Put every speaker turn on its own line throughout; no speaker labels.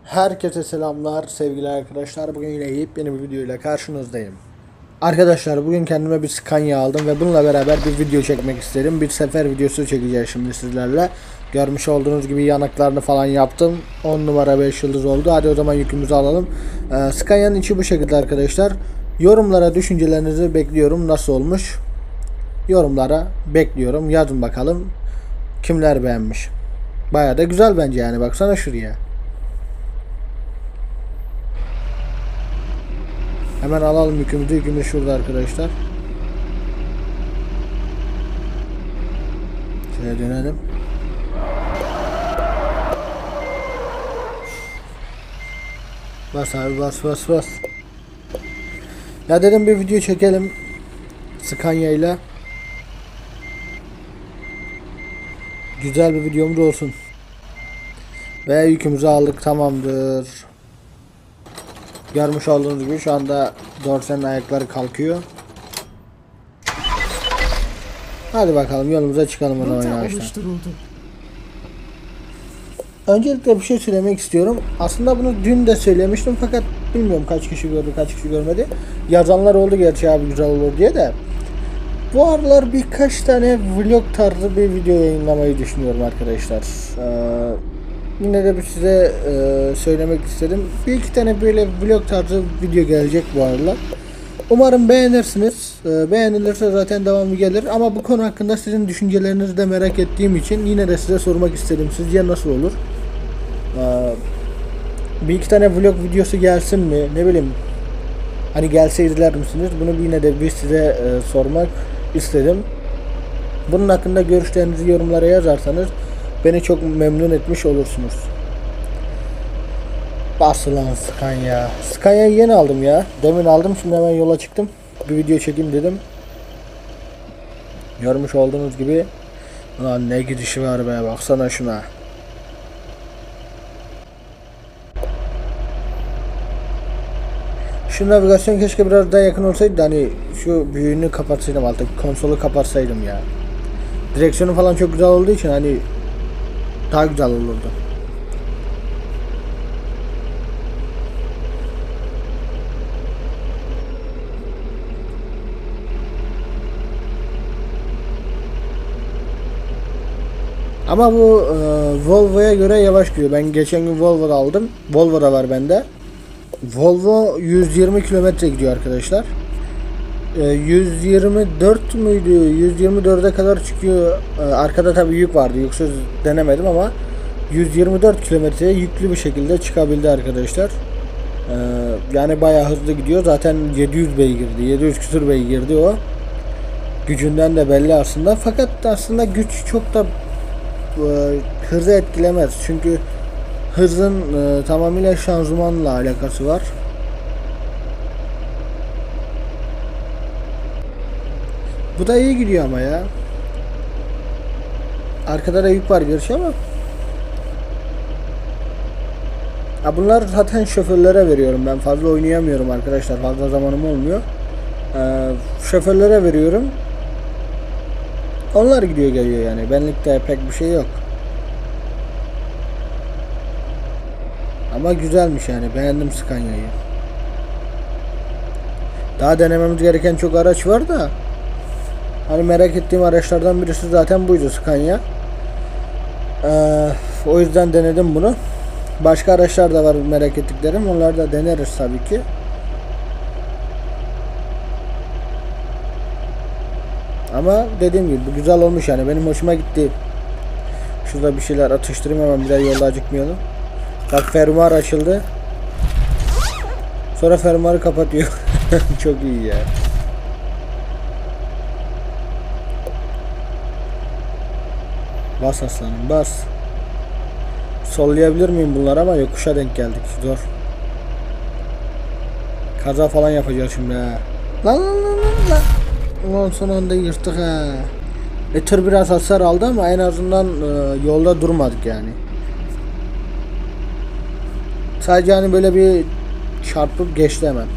Herkese selamlar sevgili arkadaşlar. Bugün yine yepyeni bir video ile karşınızdayım. Arkadaşlar bugün kendime bir Scania aldım ve bununla beraber bir video çekmek istedim. Bir sefer videosu çekeceğiz şimdi sizlerle. Görmüş olduğunuz gibi yanıklarını falan yaptım. 10 numara 5 yıldız oldu. Hadi o zaman yükümüzü alalım. Scania'nın içi bu şekilde arkadaşlar. Yorumlara düşüncelerinizi bekliyorum. Nasıl olmuş? Yorumlara bekliyorum. Yazın bakalım. Kimler beğenmiş? Bayağı da güzel bence yani. Baksana şuraya. Hemen alalım yükümüzü. Yükümüz şurada arkadaşlar. Şöyle dönelim. Bas abi bas. Ya dedim bir video çekelim. Scania ile. Güzel bir videomuz olsun. Ve yükümüzü aldık, tamamdır. Görmüş olduğunuz gibi şu anda dorsenin ayakları kalkıyor. Hadi bakalım yolumuza çıkalım o zaman yavaştan. Öncelikle bir şey söylemek istiyorum. Aslında bunu dün de söylemiştim fakat bilmiyorum kaç kişi gördü kaç kişi görmedi. Yazanlar oldu gerçi abi güzel olur diye de. Bu aralar birkaç tane vlog tarzı bir video yayınlamayı düşünüyorum arkadaşlar. Yine de size söylemek istedim. Bir iki tane böyle vlog tarzı video gelecek bu aralar. Umarım beğenirsiniz. Beğenilirse zaten devamı gelir. Ama bu konu hakkında sizin düşüncelerinizi de merak ettiğim için yine de size sormak istedim. Sizce nasıl olur? Bir iki tane vlog videosu gelsin mi? Ne bileyim. Hani gelse izler misiniz? Bunu yine de bir size sormak istedim. Bunun hakkında görüşlerinizi yorumlara yazarsanız beni çok memnun etmiş olursunuz. Bas lan Scania. Scania'yı yeni aldım ya. Demin aldım, şimdi hemen yola çıktım. Bir video çekeyim dedim. Görmüş olduğunuz gibi. Ulan ne gidişi var be, baksana şuna. Şu navigasyon keşke biraz daha yakın olsaydı da hani şu büyüğünü kapatsaydım, alttaki konsolu kapatsaydım ya. Direksiyonu falan çok güzel olduğu için hani daha güzel olurdu. Ama bu Volvo'ya göre yavaş gidiyor. Ben geçen gün Volvo'da aldım. Volvo da var bende. Volvo 120 kilometre gidiyor arkadaşlar. 124 müydü? 124'e kadar çıkıyor. Arkada tabi yük vardı. Yüksüz denemedim ama 124 kilometreye yüklü bir şekilde çıkabildi arkadaşlar. Yani bayağı hızlı gidiyor. Zaten 700 beygirdi. 700 küsur beygirdi o. Gücünden de belli aslında. Fakat aslında güç çok da hızı etkilemez. Çünkü hızın tamamıyla şanzımanla alakası var. Bu da iyi gidiyor ama ya. Arkada da yük var gerçi ama. Ya bunlar zaten şoförlere veriyorum. Ben fazla oynayamıyorum arkadaşlar. Fazla zamanım olmuyor. Şoförlere veriyorum. Onlar gidiyor geliyor yani. Benlikte pek bir şey yok. Ama güzelmiş yani. Beğendim Scania'yı. Daha denememiz gereken çok araç var da. Hani merak ettiğim araçlardan birisi zaten buydu, Scania. O yüzden denedim bunu. Başka araçlar da var merak ettiklerim. Onları da deneriz tabii ki. Ama dediğim gibi güzel olmuş yani. Benim hoşuma gitti. Şurada bir şeyler atıştırayım hemen, bir daha yolda acıkmayalım. Bak fermuar açıldı. Sonra fermuarı kapatıyor. Çok iyi ya. Bas aslanım bas. Sollayabilir miyim bunlar ama yokuşa denk geldik. Zor. Kaza falan yapacağız şimdi ha. Lan. Ulan son anda yırttık ha. Tır biraz hasar aldı ama en azından yolda durmadık yani. Sadece hani böyle bir çarpıp geçti hemen.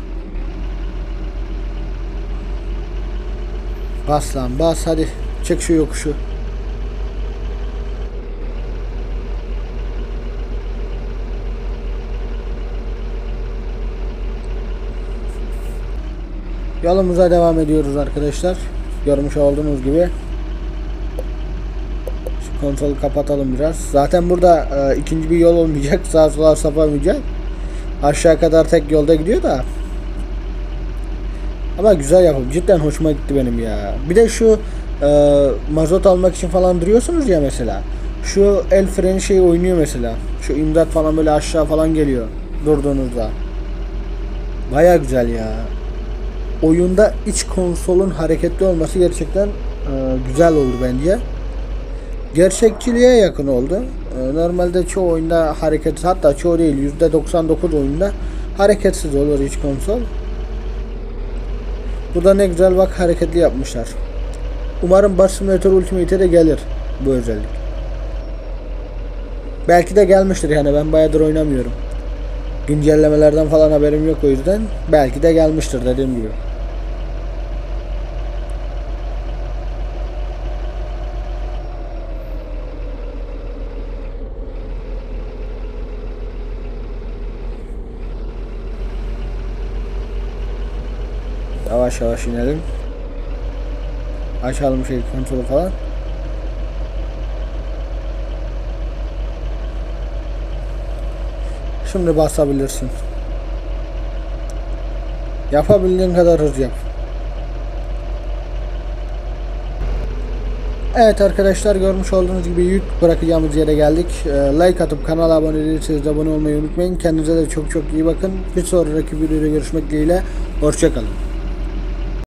Bas lan bas, hadi çek şu yokuşu. Yolumuza devam ediyoruz arkadaşlar. Görmüş olduğunuz gibi. Şu konsolu kapatalım biraz. Zaten burada ikinci bir yol olmayacak. Sağa sola sapamayacak. Aşağı kadar tek yolda gidiyor da. Ama güzel yapım. Cidden hoşuma gitti benim ya. Bir de şu mazot almak için falan duruyorsunuz ya mesela. Şu el freni şey oynuyor mesela. Şu imdat falan böyle aşağı falan geliyor durduğunuzda. Baya güzel ya. Oyunda iç konsolun hareketli olması gerçekten güzel oldu bence. Gerçekçiliğe yakın oldu. Normalde çoğu oyunda hareketsiz, hatta çoğu değil %99 oyunda hareketsiz olur iç konsol. Bu da ne güzel bak, hareketli yapmışlar. Umarım Bus Simulator Ultimate'e de gelir bu özellik. Belki de gelmiştir, yani ben bayağıdır oynamıyorum. Güncellemelerden falan haberim yok, o yüzden belki de gelmiştir dediğim gibi. Yavaş yavaş inelim. Açalım şey kontrolü falan. Şimdi basabilirsin. Yapabildiğin kadar hız yap. Evet arkadaşlar, görmüş olduğunuz gibi yük bırakacağımız yere geldik. Like atıp kanala abone değilseniz abone olmayı unutmayın. Kendinize de çok çok iyi bakın. Bir sonraki videoda görüşmek dileğiyle. Hoşça kalın.